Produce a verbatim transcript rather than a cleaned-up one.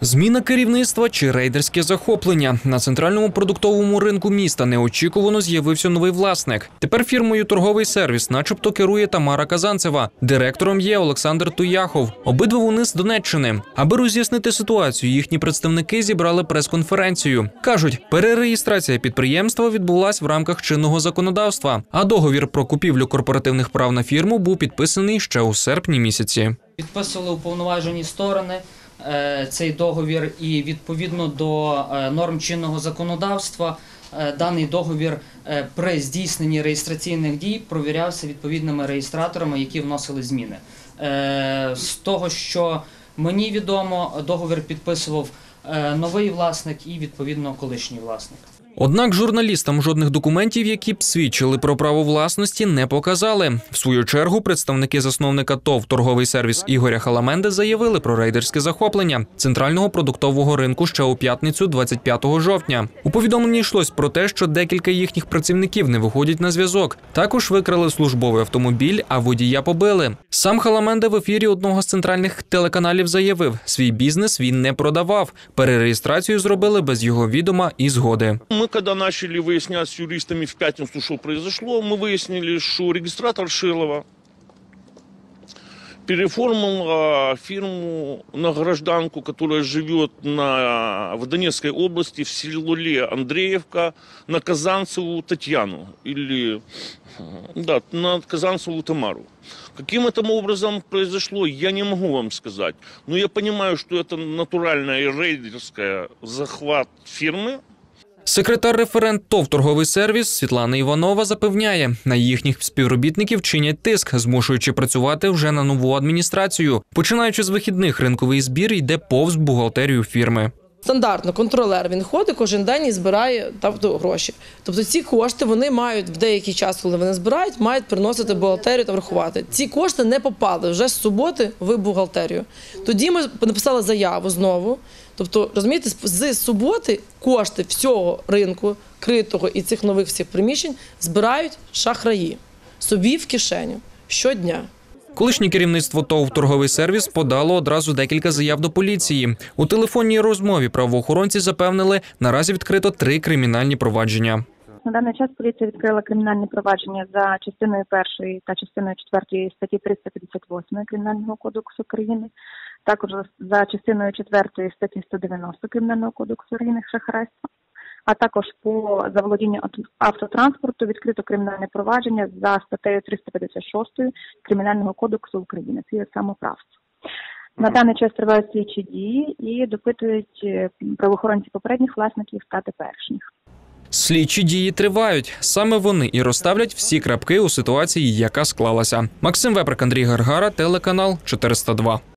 Зміна керівництва чи рейдерське захоплення. На центральному продуктовому ринку міста неочікувано з'явився новий власник. Тепер фірмою «Торговий сервіс» начебто керує Тамара Казанцева. Директором є Олександр Туяхов. Обидва вони з Донеччини. Аби роз'яснити ситуацію, їхні представники зібрали прес-конференцію. Кажуть, перереєстрація підприємства відбулась в рамках чинного законодавства, а договір про купівлю корпоративних прав на фірму був підписаний ще у серпні місяці. Підписували уповноважені сторони цей договір і відповідно до норм чинного законодавства даний договір при здійсненні реєстраційних дій провірявся відповідними реєстраторами, які вносили зміни. З того, що мені відомо, договір підписував новий власник і відповідно колишній власник. Однак журналістам жодних документів, які б свідчили про право власності, не показали. В свою чергу представники засновника ТОВ «Торговий сервіс» Ігоря Халаменди заявили про рейдерське захоплення центрального продуктового ринку ще у п'ятницю двадцять п'ятого жовтня. У повідомленні йшлось про те, що декілька їхніх працівників не виходять на зв'язок. Також викрали службовий автомобіль, а водія побили. Сам Халаменда в ефірі одного з центральних телеканалів заявив, свій бізнес він не продавав. Перереєстрацію зробили без його відома і згоди. Мы, когда начали выяснять с юристами в пятницу, что произошло, мы выяснили, что регистратор Шилова переоформил фирму на гражданку, которая живет на, в Донецкой области, в селе Андреевка, на Казанцеву Татьяну, или да, на Казанцеву Тамару. Каким это образом произошло, я не могу вам сказать. Но я понимаю, что это натуральная и рейдерская захват фирмы. Секретар-референт ТОВ «Торговий сервіс» Світлана Іванова запевняє, на їхніх співробітників чинять тиск, змушуючи працювати вже на нову адміністрацію. Починаючи з вихідних, ринковий збір йде повз бухгалтерію фірми. Стандартно контролер, він ходить кожен день і збирає тобто, гроші. Тобто ці кошти вони мають в деякий час, коли вони збирають, мають приносити бухгалтерію та врахувати. Ці кошти не попали вже з суботи в бухгалтерію. Тоді ми написали заяву знову. Тобто, розумієте, з суботи кошти всього ринку, критого і цих нових всіх приміщень збирають шахраї собі в кишеню щодня. Колишнє керівництво ТОВ «Торговий сервіс» подало одразу декілька заяв до поліції. У телефонній розмові правоохоронці запевнили, наразі відкрито три кримінальні провадження. На даний час поліція відкрила кримінальні провадження за частиною першої та частиною четвертої статті триста п'ятдесят восьмої Кримінального кодексу України, також за частиною четвертої статті сто дев'яносто Кримінального кодексу України шахрайство, а також по заволодінню автотранспорту відкрито кримінальне провадження за статтею триста п'ятдесят шостою Кримінального кодексу України. Це є самоправство. На даний час тривають слідчі дії і допитують правоохоронці попередніх власників та теперішніх. Слідчі дії тривають. Саме вони і розставлять всі крапки у ситуації, яка склалася. Максим Веприк, Андрій Гаргара, телеканал чотириста два.